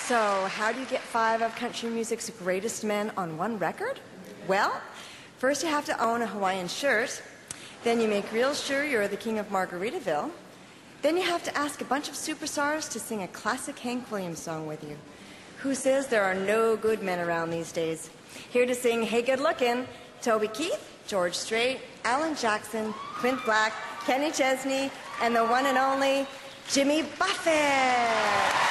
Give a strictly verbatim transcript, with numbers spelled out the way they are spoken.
So, how do you get five of country music's greatest men on one record? Well, first you have to own a Hawaiian shirt. Then you make real sure you're the king of Margaritaville. Then you have to ask a bunch of superstars to sing a classic Hank Williams song with you. Who says there are no good men around these days? Here to sing Hey Good Lookin', Toby Keith, George Strait, Alan Jackson, Clint Black, Kenny Chesney, and the one and only Jimmy Buffett.